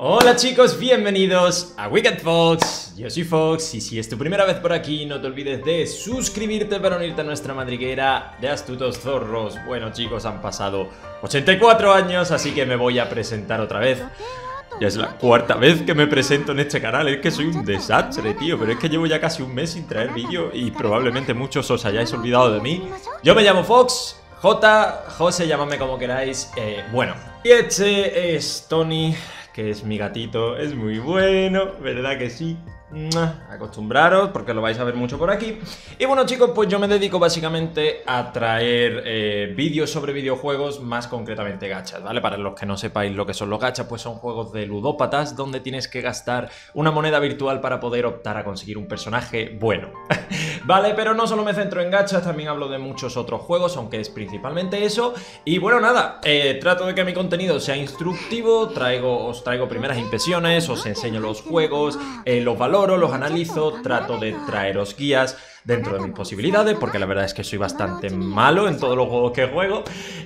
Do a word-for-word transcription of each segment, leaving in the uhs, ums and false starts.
Hola chicos, bienvenidos a Wicked Fox. Yo soy Fox y si es tu primera vez por aquí no te olvides de suscribirte para unirte a nuestra madriguera de astutos zorros. Bueno chicos, han pasado ochenta y cuatro años, así que me voy a presentar otra vez. Ya es la cuarta vez que me presento en este canal, es que soy un desastre, tío. Pero es que llevo ya casi un mes sin traer vídeo y probablemente muchos os hayáis olvidado de mí. Yo me llamo Fox, J, José, llamadme como queráis. eh, Bueno, y este es Tony, que es mi gatito, es muy bueno, ¿verdad que sí? Acostumbraros porque lo vais a ver mucho por aquí. Y bueno chicos, pues yo me dedico básicamente a traer eh, vídeos sobre videojuegos, más concretamente gachas, ¿vale? Para los que no sepáis lo que son los gachas, pues son juegos de ludópatas donde tienes que gastar una moneda virtual para poder optar a conseguir un personaje bueno. Vale, pero no solo me centro en gachas, también hablo de muchos otros juegos, aunque es principalmente eso. Y bueno, nada, eh, trato de que mi contenido sea instructivo, traigo, os traigo primeras impresiones, os enseño los juegos, eh, los valores, los analizo, trato de traeros guías dentro de mis posibilidades, porque la verdad es que soy bastante malo en todos los juegos que juego.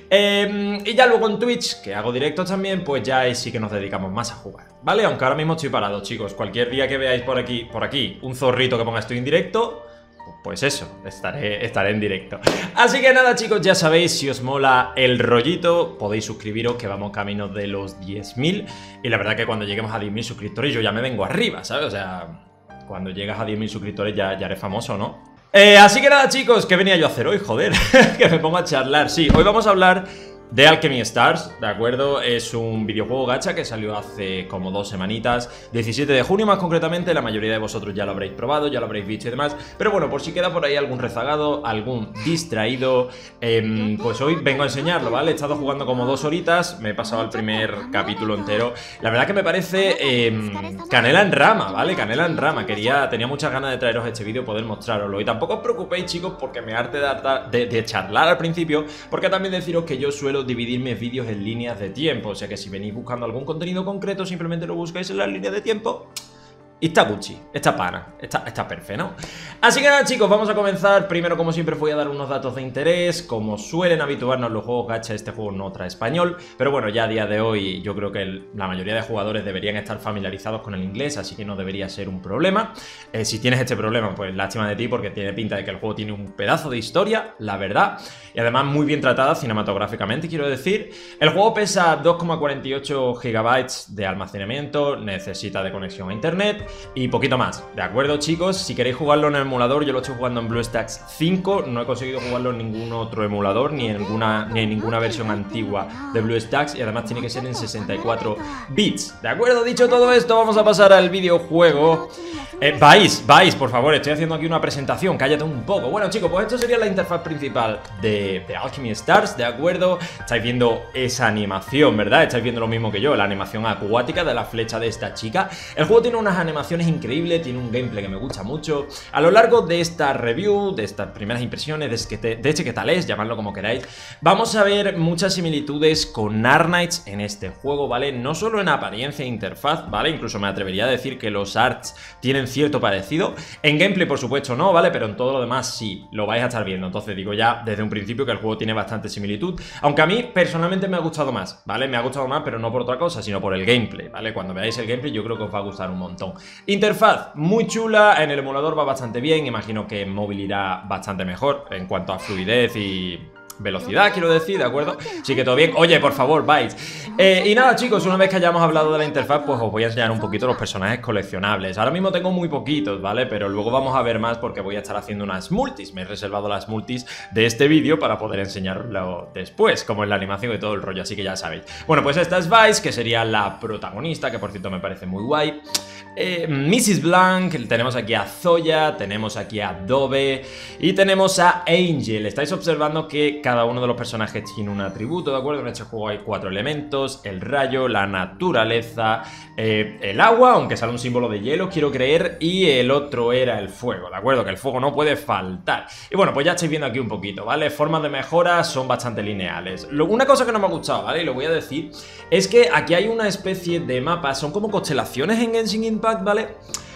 Eh, y ya luego en Twitch, que hago directos también, pues ya ahí sí que nos dedicamos más a jugar, ¿vale? Aunque ahora mismo estoy parado, chicos. Cualquier día que veáis por aquí, por aquí, un zorrito que ponga estoy en directo, pues eso, estaré, estaré en directo. Así que nada chicos, ya sabéis, si os mola el rollito, podéis suscribiros, que vamos camino de los diez mil. Y la verdad que cuando lleguemos a diez mil suscriptores yo ya me vengo arriba, ¿sabes? O sea, cuando llegas a diez mil suscriptores ya, ya eres famoso, ¿no? Eh, así que nada chicos, ¿qué venía yo a hacer hoy? Joder, que me pongo a charlar. Sí, hoy vamos a hablar de Alchemy Stars, ¿de acuerdo? Es un videojuego gacha que salió hace como dos semanitas, diecisiete de junio más concretamente. La mayoría de vosotros ya lo habréis probado, ya lo habréis visto y demás. Pero bueno, por si queda por ahí algún rezagado, algún distraído, eh, pues hoy vengo a enseñarlo, ¿vale? He estado jugando como dos horitas, me he pasado el primer capítulo entero. La verdad que me parece eh, canela en rama, ¿vale? Canela en rama. Quería, tenía muchas ganas de traeros este vídeo, poder mostraroslo. Y tampoco os preocupéis chicos, porque me harté de, de, de charlar al principio, porque también deciros que yo suelo dividir mis vídeos en líneas de tiempo, o sea que si venís buscando algún contenido concreto, simplemente lo buscáis en las líneas de tiempo y está Gucci, está pana, está, está perfecto, ¿no? Así que nada chicos, vamos a comenzar. Primero, como siempre, voy a dar unos datos de interés. Como suelen habituarnos los juegos gacha, este juego no trae español, pero bueno, ya a día de hoy yo creo que el, la mayoría de jugadores deberían estar familiarizados con el inglés, así que no debería ser un problema. eh, Si tienes este problema, pues lástima de ti, porque tiene pinta de que el juego tiene un pedazo de historia, la verdad, y además muy bien tratada cinematográficamente, quiero decir. El juego pesa dos coma cuarenta y ocho gigabytes de almacenamiento, necesita de conexión a internet y poquito más, ¿de acuerdo chicos? Si queréis jugarlo en el emulador, yo lo estoy jugando en BlueStacks cinco, no he conseguido jugarlo en ningún otro emulador, ni en ninguna, ni en ninguna versión antigua de BlueStacks, y además tiene que ser en sesenta y cuatro bits, ¿de acuerdo? Dicho todo esto, vamos a pasar al videojuego. Eh, vais, vais, por favor, estoy haciendo aquí una presentación, cállate un poco. Bueno chicos, pues esto sería la interfaz principal de, de Alchemy Stars, ¿de acuerdo? Estáis viendo esa animación, ¿verdad? Estáis viendo lo mismo que yo, la animación acuática de la flecha de esta chica. El juego tiene unas animaciones increíbles, tiene un gameplay que me gusta mucho. A lo largo de esta review, de estas primeras impresiones, de este, de este que tal es, llamadlo como queráis, vamos a ver muchas similitudes con Arknights en este juego, ¿vale? No solo en apariencia e interfaz, ¿vale? Incluso me atrevería a decir que los arts tienen cierto parecido. En gameplay, por supuesto, no, ¿vale? Pero en todo lo demás sí, lo vais a estar viendo. Entonces digo ya desde un principio que el juego tiene bastante similitud, aunque a mí personalmente me ha gustado más, ¿vale? Me ha gustado más, pero no por otra cosa, sino por el gameplay, ¿vale? Cuando veáis el gameplay yo creo que os va a gustar un montón. Interfaz muy chula, en el emulador va bastante bien, imagino que en móvil irá bastante mejor en cuanto a fluidez y velocidad, quiero decir, ¿de acuerdo? Sí que todo bien. Oye, por favor, vais. Eh, y nada, chicos, una vez que hayamos hablado de la interfaz, pues os voy a enseñar un poquito los personajes coleccionables. Ahora mismo tengo muy poquitos, ¿vale? Pero luego vamos a ver más porque voy a estar haciendo unas multis. Me he reservado las multis de este vídeo para poder enseñarlo después, como en la animación y todo el rollo, así que ya sabéis. Bueno, pues esta es Vice, que sería la protagonista, que por cierto me parece muy guay. Eh, missus Blanc, tenemos aquí a Zoya, tenemos aquí a Dove y tenemos a Angel. Estáis observando que cada uno de los personajes tiene un atributo, ¿de acuerdo? En este juego hay cuatro elementos: el rayo, la naturaleza, eh, el agua, aunque sale un símbolo de hielo, quiero creer, y el otro era el fuego, ¿de acuerdo? Que el fuego no puede faltar. Y bueno, pues ya estáis viendo aquí un poquito, ¿vale? Formas de mejora son bastante lineales. Lo, una cosa que no me ha gustado, ¿vale? Y lo voy a decir, es que aquí hay una especie de mapa, son como constelaciones en Genshin Impact, ¿vale?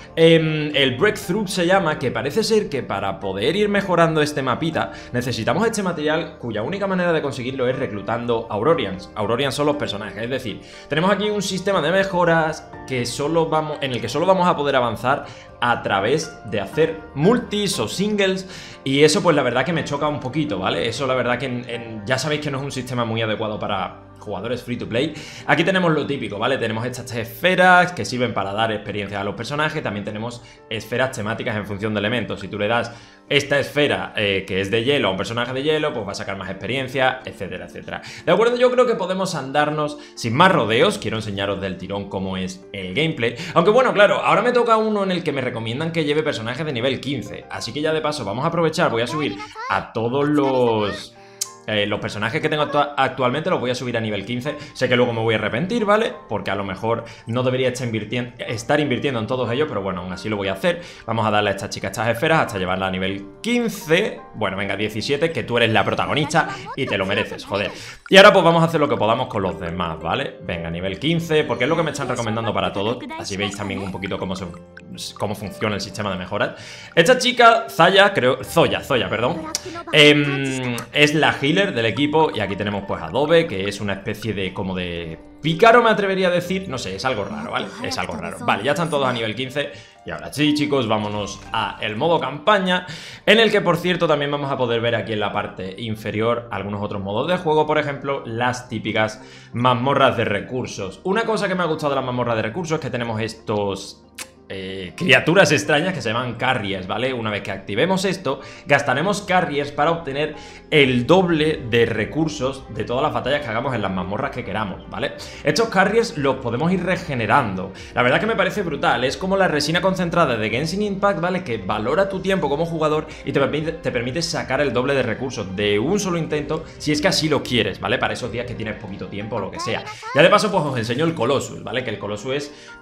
Eh, el Breakthrough se llama, que parece ser que para poder ir mejorando este mapita necesitamos este material cuya única manera de conseguirlo es reclutando Aurorians. Aurorians son los personajes, es decir, tenemos aquí un sistema de mejoras que solo vamos, en el que solo vamos a poder avanzar a través de hacer multis o singles, y eso pues la verdad que me choca un poquito, ¿vale? Eso la verdad que en, en, ya sabéis que no es un sistema muy adecuado para jugadores free to play. Aquí tenemos lo típico, ¿vale? Tenemos estas esferas que sirven para dar experiencia a los personajes. También tenemos esferas temáticas en función de elementos. Si tú le das esta esfera eh, que es de hielo a un personaje de hielo, pues va a sacar más experiencia, etcétera, etcétera. De acuerdo, yo creo que podemos andarnos sin más rodeos. Quiero enseñaros del tirón cómo es el gameplay. Aunque bueno, claro, ahora me toca uno en el que me recomiendan que lleve personajes de nivel quince. Así que ya de paso vamos a aprovechar, voy a subir a todos los... Eh, los personajes que tengo actu actualmente los voy a subir a nivel quince. Sé que luego me voy a arrepentir, ¿vale? Porque a lo mejor no debería estar invirtiendo, estar invirtiendo en todos ellos, pero bueno, aún así lo voy a hacer. Vamos a darle a esta chica estas esferas hasta llevarla a nivel quince. Bueno, venga, diecisiete, que tú eres la protagonista y te lo mereces, joder. Y ahora pues vamos a hacer lo que podamos con los demás, ¿vale? Venga, nivel quince, porque es lo que me están recomendando para todos. Así veis también un poquito cómo, se, cómo funciona el sistema de mejoras. Esta chica, Zaya, creo... Zoya, Zoya, perdón. Eh, es la healer del equipo, y aquí tenemos pues a Dove, que es una especie de como de pícaro, me atrevería a decir, no sé, es algo raro, ¿vale? Es algo raro. Vale, ya están todos a nivel quince y ahora sí, chicos, vámonos a el modo campaña, en el que por cierto también vamos a poder ver aquí en la parte inferior algunos otros modos de juego, por ejemplo, las típicas mazmorras de recursos. Una cosa que me ha gustado de las mazmorras de recursos es que tenemos estos... Eh, criaturas extrañas que se llaman carriers, ¿vale? Una vez que activemos esto, gastaremos carriers para obtener el doble de recursos de todas las batallas que hagamos en las mazmorras que queramos, ¿vale? Estos carriers los podemos ir regenerando. La verdad que me parece brutal, es como la resina concentrada de Genshin Impact, ¿vale? Que valora tu tiempo como jugador y te permite, te permite sacar el doble de recursos de un solo intento, si es que así lo quieres, ¿vale? Para esos días que tienes poquito tiempo o lo que sea. Ya de paso pues os enseño el Colossus, ¿vale? Que el Colossus es...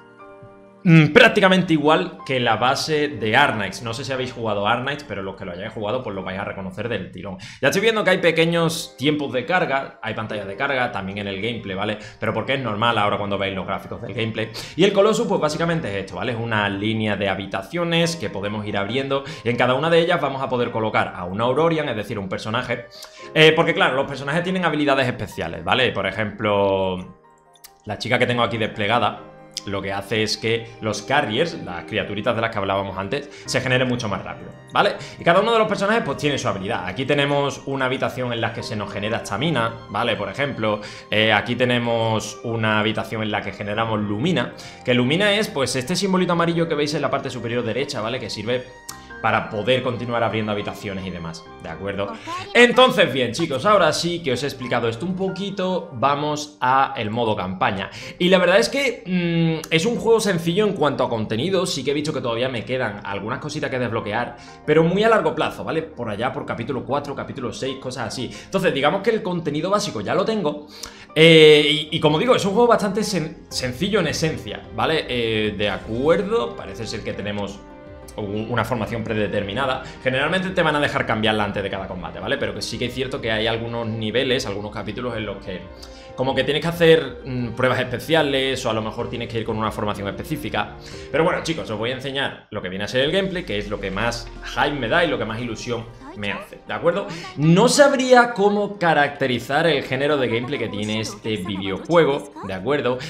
Mm, prácticamente igual que la base de Arknights. No sé si habéis jugado Arknights, pero los que lo hayáis jugado pues lo vais a reconocer del tirón. Ya estoy viendo que hay pequeños tiempos de carga, hay pantallas de carga también en el gameplay, ¿vale? Pero porque es normal ahora cuando veis los gráficos del gameplay. Y el Colossus pues básicamente es esto, ¿vale? Es una línea de habitaciones que podemos ir abriendo, y en cada una de ellas vamos a poder colocar a un Aurorian, es decir, un personaje. Eh, porque claro, los personajes tienen habilidades especiales, ¿vale? Por ejemplo, la chica que tengo aquí desplegada lo que hace es que los carriers, las criaturitas de las que hablábamos antes, se generen mucho más rápido, ¿vale? Y cada uno de los personajes pues tiene su habilidad. Aquí tenemos una habitación en la que se nos genera estamina, ¿vale? Por ejemplo, eh, aquí tenemos una habitación en la que generamos lumina, que lumina es pues este simbolito amarillo que veis en la parte superior derecha, ¿vale? Que sirve para poder continuar abriendo habitaciones y demás, ¿de acuerdo? Entonces, bien, chicos, ahora sí que os he explicado esto un poquito, vamos a el modo campaña. Y la verdad es que mmm, es un juego sencillo en cuanto a contenido, sí que he visto que todavía me quedan algunas cositas que desbloquear, pero muy a largo plazo, ¿vale? Por allá, por capítulo cuatro, capítulo seis, cosas así. Entonces, digamos que el contenido básico ya lo tengo, eh, y, y como digo, es un juego bastante sen sencillo en esencia, ¿vale? Eh, de acuerdo, parece ser que tenemos una formación predeterminada. Generalmente te van a dejar cambiarla antes de cada combate, ¿vale? Pero que sí que es cierto que hay algunos niveles, algunos capítulos en los que como que tienes que hacer mmm, pruebas especiales, o a lo mejor tienes que ir con una formación específica. Pero bueno, chicos, os voy a enseñar lo que viene a ser el gameplay, que es lo que más hype me da y lo que más ilusión me hace, ¿de acuerdo? No sabría cómo caracterizar el género de gameplay que tiene este videojuego, ¿de acuerdo?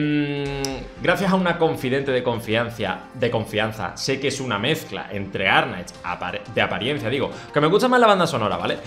Eh, gracias a una confidente de confianza, de confianza, sé que es una mezcla entre Arknights, de apariencia, digo, que me gusta más la banda sonora, ¿vale?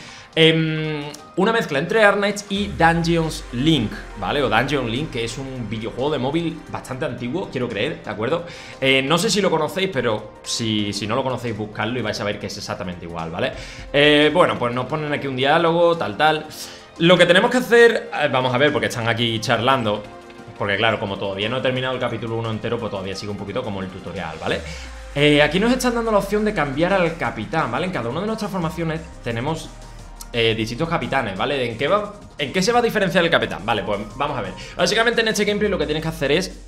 Eh, una mezcla entre Arknights y Dungeons Link, ¿vale? O Dungeon Link, que es un videojuego de móvil bastante antiguo, quiero creer, ¿de acuerdo? Eh, no sé si lo conocéis, pero si, si no lo conocéis, buscadlo y vais a ver que es exactamente igual, ¿vale? Eh, bueno, pues nos ponen aquí un diálogo, tal, tal. Lo que tenemos que hacer, eh, vamos a ver, porque están aquí charlando, porque claro, como todavía no he terminado el capítulo uno entero, pues todavía sigue un poquito como el tutorial, ¿vale? Eh, aquí nos están dando la opción de cambiar al capitán, ¿vale? En cada una de nuestras formaciones tenemos eh, distintos capitanes, ¿vale? ¿En qué, va, ¿En qué se va a diferenciar el capitán? Vale, pues vamos a ver. Básicamente en este gameplay lo que tienes que hacer es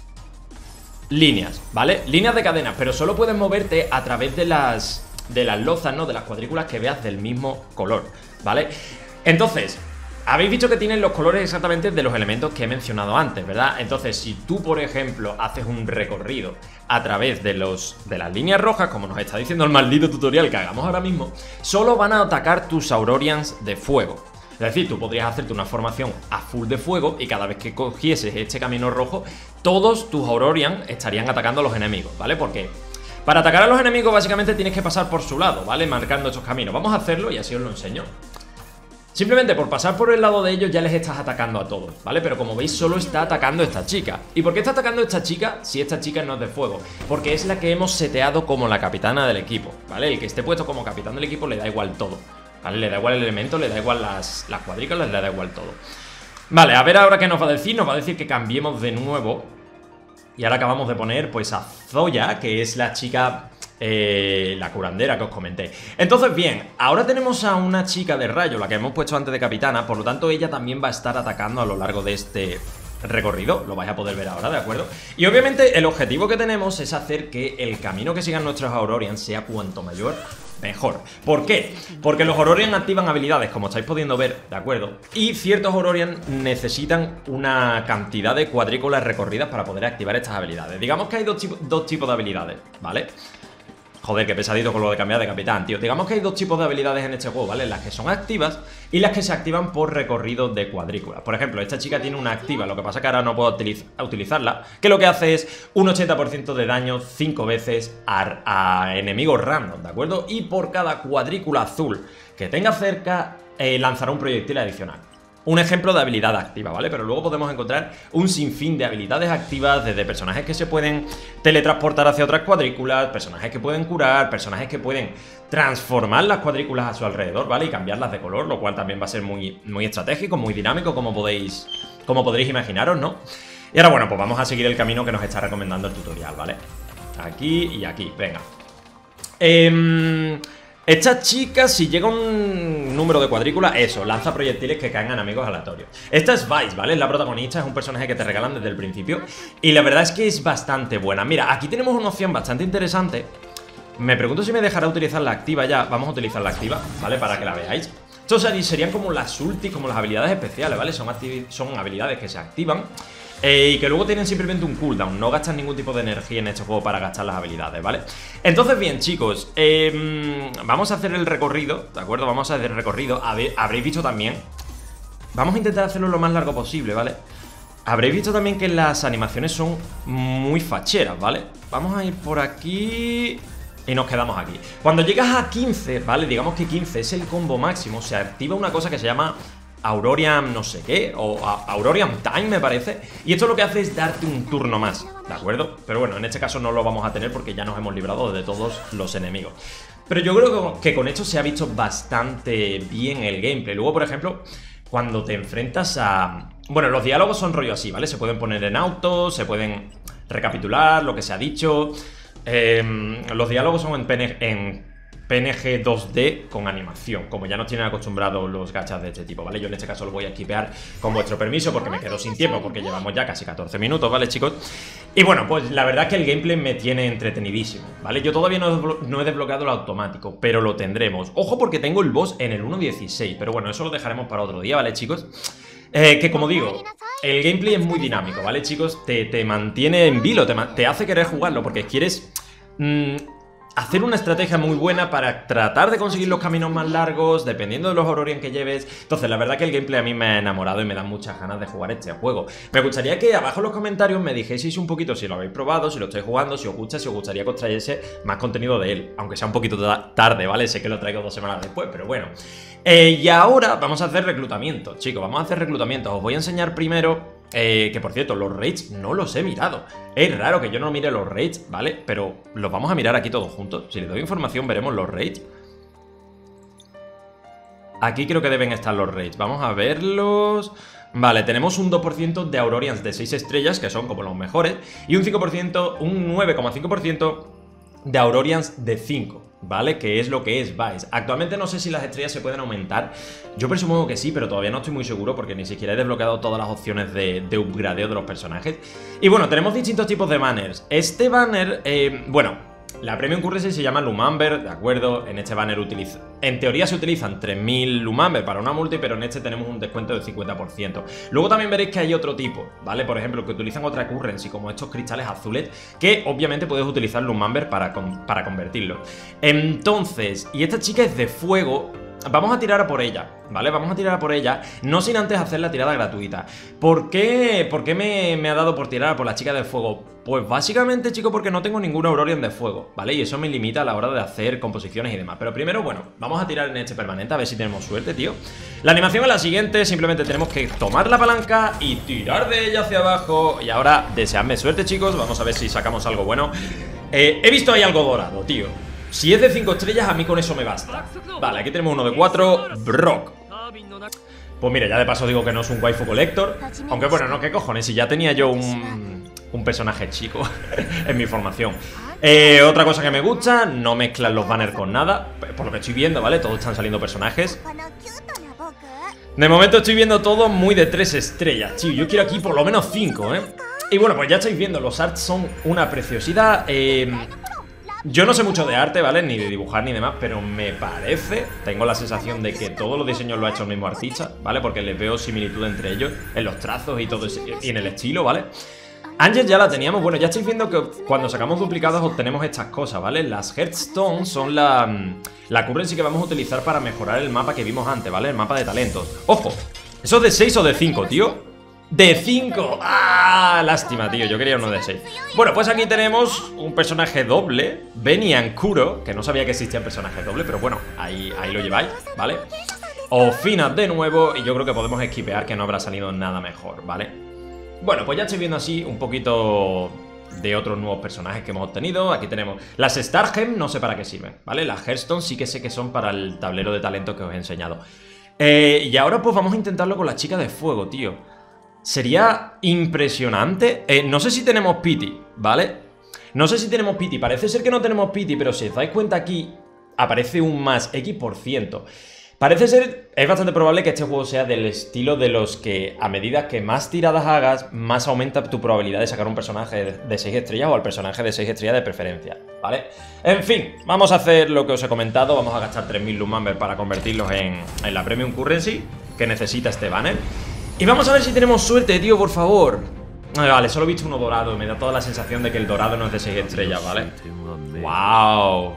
líneas, ¿vale? Líneas de cadenas, pero solo puedes moverte a través de las... de las lozas, ¿no? De las cuadrículas que veas del mismo color, ¿vale? Entonces, Habéis visto que tienen los colores exactamente de los elementos que he mencionado antes, ¿verdad? Entonces, si tú, por ejemplo, haces un recorrido a través de, los, de las líneas rojas, como nos está diciendo el maldito tutorial que hagamos ahora mismo, solo van a atacar tus Aurorians de fuego. Es decir, tú podrías hacerte una formación a full de fuego y cada vez que cogieses este camino rojo, todos tus Aurorians estarían atacando a los enemigos, ¿vale? Porque para atacar a los enemigos básicamente tienes que pasar por su lado, ¿vale? Marcando estos caminos. Vamos a hacerlo y así os lo enseño. Simplemente por pasar por el lado de ellos ya les estás atacando a todos, ¿vale? Pero como veis solo está atacando esta chica. ¿Y por qué está atacando esta chica si esta chica no es de fuego? Porque es la que hemos seteado como la capitana del equipo, ¿vale? El que esté puesto como capitán del equipo le da igual todo, ¿vale? Le da igual el elemento, le da igual las, las cuadrículas, le da igual todo. Vale, a ver ahora qué nos va a decir. Nos va a decir que cambiemos de nuevo. Y ahora acabamos de poner pues a Zoya, que es la chica... Eh, la curandera que os comenté. Entonces bien, ahora tenemos a una chica de rayo, la que hemos puesto antes de capitana. Por lo tanto ella también va a estar atacando a lo largo de este recorrido. Lo vais a poder ver ahora, ¿de acuerdo? Y obviamente el objetivo que tenemos es hacer que el camino que sigan nuestros Aurorians sea cuanto mayor, mejor. ¿Por qué? Porque los Aurorian activan habilidades, como estáis pudiendo ver, ¿de acuerdo? Y ciertos Aurorian necesitan una cantidad de cuadrículas recorridas para poder activar estas habilidades. Digamos que hay dos, dos tipos de habilidades, ¿vale? Joder, qué pesadito con lo de cambiar de capitán, tío. Digamos que hay dos tipos de habilidades en este juego, ¿vale? Las que son activas y las que se activan por recorrido de cuadrículas. Por ejemplo, esta chica tiene una activa, lo que pasa que ahora no puedo utiliz utilizarla, que lo que hace es un ochenta por ciento de daño cinco veces a, a enemigos random, ¿de acuerdo? Y por cada cuadrícula azul que tenga cerca, eh, lanzará un proyectil adicional. Un ejemplo de habilidad activa, ¿vale? Pero luego podemos encontrar un sinfín de habilidades activas, desde personajes que se pueden teletransportar hacia otras cuadrículas, personajes que pueden curar, personajes que pueden transformar las cuadrículas a su alrededor, ¿vale? Y cambiarlas de color, lo cual también va a ser muy, muy estratégico, muy dinámico, como podéis, como podréis imaginaros, ¿no? Y ahora, bueno, pues vamos a seguir el camino que nos está recomendando el tutorial, ¿vale? Aquí y aquí, venga. Eh... Esta chica, si llega un número de cuadrículas, eso, lanza proyectiles que caen en enemigos aleatorios. Esta es Vice, ¿vale? Es la protagonista, es un personaje que te regalan desde el principio. Y la verdad es que es bastante buena. Mira, aquí tenemos una opción bastante interesante. Me pregunto si me dejará utilizar la activa ya. Vamos a utilizar la activa, ¿vale? Para que la veáis. Estos serían como las ultis, como las habilidades especiales, ¿vale? Son, son habilidades que se activan eh, y que luego tienen simplemente un cooldown. No gastan ningún tipo de energía en este juego para gastar las habilidades, ¿vale? Entonces, bien, chicos, eh, vamos a hacer el recorrido, ¿de acuerdo? Vamos a hacer el recorrido. A ver, habréis visto también. Vamos a intentar hacerlo lo más largo posible, ¿vale? Habréis visto también que las animaciones son muy facheras, ¿vale? Vamos a ir por aquí y nos quedamos aquí. Cuando llegas a quince, ¿vale? Digamos que quince es el combo máximo. Se activa una cosa que se llama Aurorian no sé qué, o Aurorian Time me parece. Y esto lo que hace es darte un turno más, ¿de acuerdo? Pero bueno, en este caso no lo vamos a tener porque ya nos hemos librado de todos los enemigos. Pero yo creo que con esto se ha visto bastante bien el gameplay. Luego, por ejemplo, cuando te enfrentas a... Bueno, los diálogos son rollo así, ¿vale? Se pueden poner en auto, se pueden recapitular lo que se ha dicho. Eh, los diálogos son en, P N G, en P N G dos D con animación, como ya nos tienen acostumbrados los gachas de este tipo, ¿vale? Yo en este caso lo voy a skipear con vuestro permiso porque me quedo sin tiempo, porque llevamos ya casi catorce minutos, ¿vale, chicos? Y bueno, pues la verdad es que el gameplay me tiene entretenidísimo, ¿vale? Yo todavía no, no he desbloqueado el automático, pero lo tendremos. Ojo porque tengo el boss en el uno dieciséis, pero bueno, eso lo dejaremos para otro día, ¿vale, chicos? Eh, que como digo, el gameplay es muy dinámico, ¿vale, chicos? Te, te mantiene en vilo, te, te hace querer jugarlo porque quieres... Mmm, hacer una estrategia muy buena para tratar de conseguir los caminos más largos, dependiendo de los Aurorian que lleves. Entonces, la verdad que el gameplay a mí me ha enamorado y me da muchas ganas de jugar este juego. Me gustaría que abajo en los comentarios me dijeseis un poquito si lo habéis probado, si lo estáis jugando, si os gusta, si os gustaría que os trayese más contenido de él. Aunque sea un poquito tarde, ¿vale? Sé que lo traigo dos semanas después, pero bueno. Eh, y ahora vamos a hacer reclutamiento, chicos, vamos a hacer reclutamiento. Os voy a enseñar primero... Eh, que por cierto, los raids no los he mirado. Es raro que yo no mire los raids, ¿vale? Pero los vamos a mirar aquí todos juntos. Si le doy información veremos los raids. Aquí creo que deben estar los raids. Vamos a verlos. Vale, tenemos un dos por ciento de Aurorians de seis estrellas, que son como los mejores. Y un cinco por ciento, un nueve coma cinco por ciento de Aurorians de cinco, ¿vale? Que es lo que es Vice. Actualmente no sé si las estrellas se pueden aumentar. Yo presumo que sí, pero todavía no estoy muy seguro porque ni siquiera he desbloqueado todas las opciones de, de upgradeo de los personajes. Y bueno, tenemos distintos tipos de banners. Este banner, eh, bueno, La Premium Currency se llama Lumamber, ¿de acuerdo? En este banner utiliza... En teoría se utilizan tres mil Lumamber para una multi, pero en este tenemos un descuento del cincuenta por ciento. Luego también veréis que hay otro tipo, ¿vale? Por ejemplo, que utilizan otra currency, como estos cristales azules, que obviamente puedes utilizar Lumamber para, con... para convertirlo. Entonces, y esta chica es de fuego... Vamos a tirar a por ella, ¿vale? Vamos a tirar a por ella, no sin antes hacer la tirada gratuita. ¿Por qué, ¿Por qué me, me ha dado por tirar a por la chica de fuego? Pues básicamente, chicos, porque no tengo ningún Aurorian de fuego, ¿vale? Y eso me limita a la hora de hacer composiciones y demás. Pero primero, bueno, vamos a tirar en este permanente a ver si tenemos suerte, tío. La animación es la siguiente, simplemente tenemos que tomar la palanca y tirar de ella hacia abajo. Y ahora, deseadme suerte, chicos, vamos a ver si sacamos algo bueno. eh, He visto ahí algo dorado, tío. Si es de cinco estrellas, a mí con eso me basta. Vale, aquí tenemos uno de cuatro, Brock. Pues mira, ya de paso digo que no es un waifu collector. Aunque bueno, no, qué cojones, si ya tenía yo un, un personaje chico en mi formación. eh, Otra cosa que me gusta, no mezclan los banners con nada. Por lo que estoy viendo, ¿vale? Todos están saliendo personajes. De momento estoy viendo todo muy de tres estrellas, tío. Yo quiero aquí por lo menos cinco, ¿eh? Y bueno, pues ya estáis viendo, los arts son una preciosidad. Eh... Yo no sé mucho de arte, ¿vale? Ni de dibujar ni demás, pero me parece, tengo la sensación de que todos los diseños lo ha hecho el mismo artista, ¿vale? Porque les veo similitud entre ellos, en los trazos y todo ese, y en el estilo, ¿vale? Angel ya la teníamos, bueno, ya estáis viendo que cuando sacamos duplicados obtenemos estas cosas, ¿vale? Las Hearthstone son la, la currency que vamos a utilizar para mejorar el mapa que vimos antes, ¿vale? El mapa de talentos. ¡Ojo! ¿Eso es de seis o de cinco, tío? ¡De cinco! ¡Ah! Lástima, tío, yo quería uno de seis. Bueno, pues aquí tenemos un personaje doble, Benian Kuro, que no sabía que existían personajes dobles, pero bueno, ahí, ahí lo lleváis, ¿vale? Ofina de nuevo, y yo creo que podemos esquipear, que no habrá salido nada mejor, ¿vale? Bueno, pues ya estoy viendo así un poquito de otros nuevos personajes que hemos obtenido. Aquí tenemos las Stargem, no sé para qué sirven, ¿vale? Las Hearthstone sí que sé que son para el tablero de talento que os he enseñado. eh, Y ahora pues vamos a intentarlo con la chica de fuego, tío. Sería impresionante. eh, No sé si tenemos pity, ¿vale? No sé si tenemos pity, parece ser que no tenemos pity, pero si os dais cuenta aquí aparece un más X por ciento. Parece ser, es bastante probable que este juego sea del estilo de los que a medida que más tiradas hagas, más aumenta tu probabilidad de sacar un personaje de seis estrellas o al personaje de seis estrellas de preferencia, ¿vale? En fin, vamos a hacer lo que os he comentado, vamos a gastar tres mil Lumamber para convertirlos en, en la Premium Currency que necesita este banner. Y vamos a ver si tenemos suerte, tío, por favor. Vale, solo he visto uno dorado, me da toda la sensación de que el dorado no es de seis estrellas, ¿vale? ¡Wow!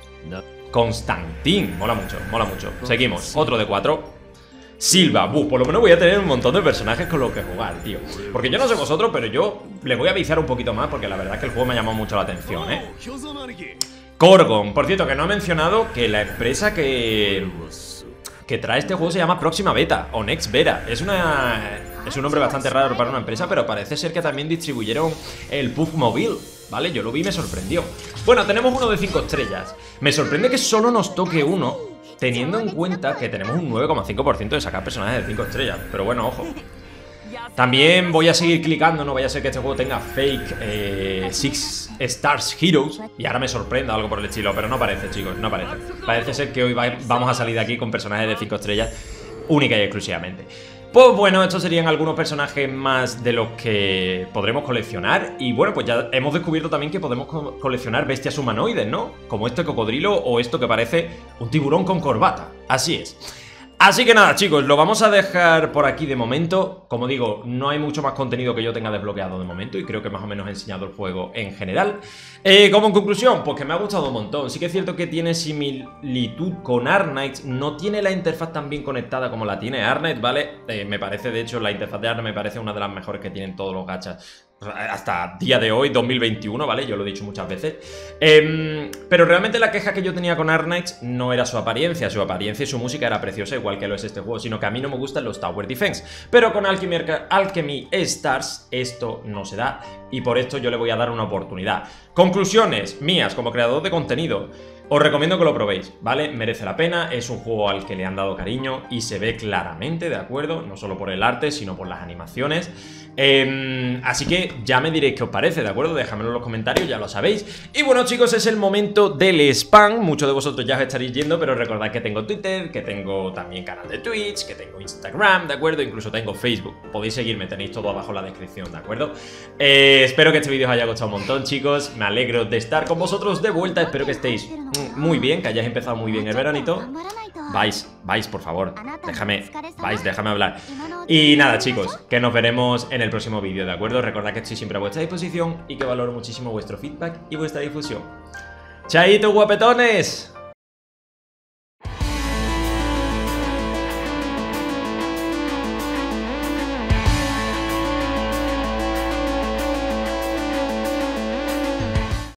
Constantín, mola mucho, mola mucho. Seguimos, otro de cuatro. Silva, buf, por lo menos voy a tener un montón de personajes con los que jugar, tío. Porque yo no sé vosotros, pero yo le voy a viciar un poquito más, porque la verdad es que el juego me ha llamado mucho la atención, ¿eh? Corgon, por cierto, que no he mencionado que la empresa que... que trae este juego se llama Próxima Beta o Next Beta. Es una... es un nombre bastante raro para una empresa, pero parece ser que también distribuyeron el P U B G Mobile, ¿vale? Yo lo vi y me sorprendió. Bueno, tenemos uno de cinco estrellas. Me sorprende que solo nos toque uno, teniendo en cuenta que tenemos un nueve coma cinco por ciento de sacar personajes de cinco estrellas. Pero bueno, ojo. También voy a seguir clicando, no vaya a ser que este juego tenga fake eh, Six Stars Heroes y ahora me sorprenda algo por el estilo, pero no parece, chicos, no parece. Parece ser que hoy va, vamos a salir de aquí con personajes de cinco estrellas única y exclusivamente. Pues bueno, estos serían algunos personajes más de los que podremos coleccionar. Y bueno, pues ya hemos descubierto también que podemos co coleccionar bestias humanoides, ¿no? Como este cocodrilo o esto que parece un tiburón con corbata. Así es. Así que nada, chicos, lo vamos a dejar por aquí de momento. Como digo, no hay mucho más contenido que yo tenga desbloqueado de momento y creo que más o menos he enseñado el juego en general. Eh, como en conclusión, pues que me ha gustado un montón. Sí que es cierto que tiene similitud con Arknights, no tiene la interfaz tan bien conectada como la tiene Arknights, ¿vale? Eh, me parece, de hecho, la interfaz de Arknights me parece una de las mejores que tienen todos los gachas hasta día de hoy, dos mil veintiuno, ¿vale? Yo lo he dicho muchas veces. eh, Pero realmente la queja que yo tenía con Arknights no era su apariencia. Su apariencia y su música era preciosa, igual que lo es este juego, sino que a mí no me gustan los Tower Defense. Pero con Alchemy, Alchemy Stars esto no se da y por esto yo le voy a dar una oportunidad. Conclusiones mías como creador de contenido. Os recomiendo que lo probéis, ¿vale? Merece la pena, es un juego al que le han dado cariño y se ve claramente, ¿de acuerdo? No solo por el arte, sino por las animaciones. Eh, así que ya me diréis qué os parece, ¿de acuerdo? Dejadmelo en los comentarios, ya lo sabéis. Y bueno, chicos, es el momento del spam. Muchos de vosotros ya os estaréis yendo, pero recordad que tengo Twitter, que tengo también canal de Twitch, que tengo Instagram, ¿de acuerdo? Incluso tengo Facebook. Podéis seguirme, tenéis todo abajo en la descripción, ¿de acuerdo? Eh, espero que este vídeo os haya gustado un montón, chicos. Me alegro de estar con vosotros de vuelta. Espero que estéis muy bien, que hayáis empezado muy bien el veranito. Vais, vais, por favor. Déjame, vais, déjame hablar. Y nada, chicos, que nos veremos en el próximo vídeo, ¿de acuerdo? Recordad que estoy siempre a vuestra disposición y que valoro muchísimo vuestro feedback y vuestra difusión. ¡Chaito, guapetones!